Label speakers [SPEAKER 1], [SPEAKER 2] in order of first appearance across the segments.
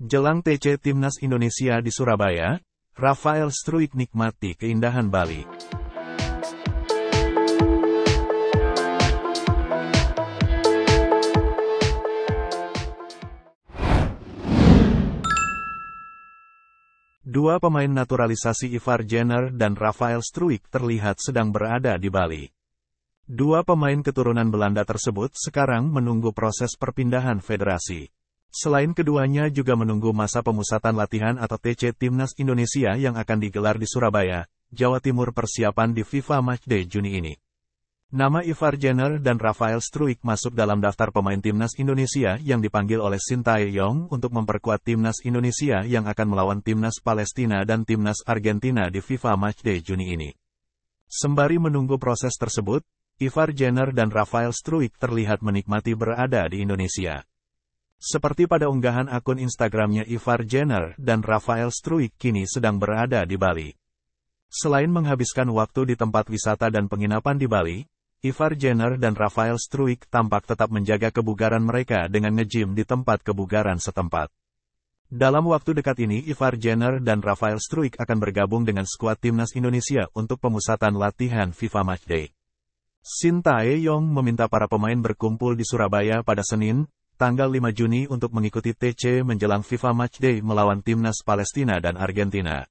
[SPEAKER 1] Jelang TC Timnas Indonesia di Surabaya, Rafael Struijk nikmati keindahan Bali. Dua pemain naturalisasi Ivar Jenner dan Rafael Struijk terlihat sedang berada di Bali. Dua pemain keturunan Belanda tersebut sekarang menunggu proses perpindahan federasi. Selain keduanya juga menunggu masa pemusatan latihan atau TC Timnas Indonesia yang akan digelar di Surabaya, Jawa Timur persiapan di FIFA Matchday Juni ini. Nama Ivar Jenner dan Rafael Struijk masuk dalam daftar pemain Timnas Indonesia yang dipanggil oleh Sintayong untuk memperkuat Timnas Indonesia yang akan melawan Timnas Palestina dan Timnas Argentina di FIFA Matchday Juni ini. Sembari menunggu proses tersebut, Ivar Jenner dan Rafael Struijk terlihat menikmati berada di Indonesia. Seperti pada unggahan akun Instagramnya, Ivar Jenner dan Rafael Struijk kini sedang berada di Bali. Selain menghabiskan waktu di tempat wisata dan penginapan di Bali, Ivar Jenner dan Rafael Struijk tampak tetap menjaga kebugaran mereka dengan nge-gym di tempat kebugaran setempat. Dalam waktu dekat ini, Ivar Jenner dan Rafael Struijk akan bergabung dengan skuad Timnas Indonesia untuk pemusatan latihan FIFA Matchday. Sintayong meminta para pemain berkumpul di Surabaya pada Senin, tanggal 5 Juni untuk mengikuti TC menjelang FIFA Matchday melawan Timnas Palestina dan Argentina.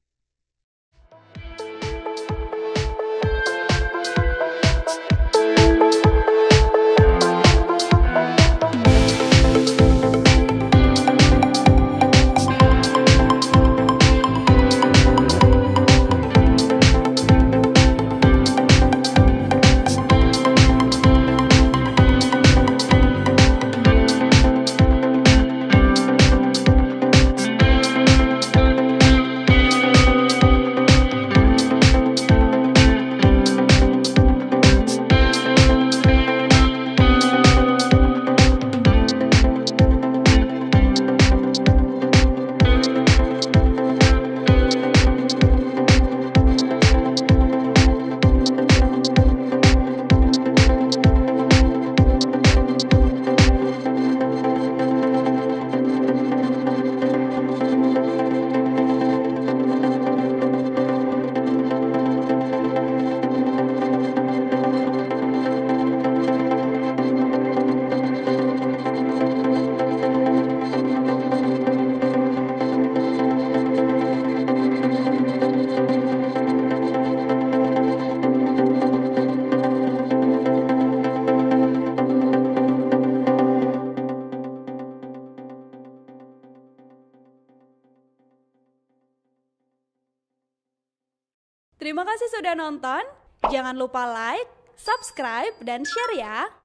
[SPEAKER 2] Terima kasih sudah nonton. Jangan lupa like, subscribe, dan share ya.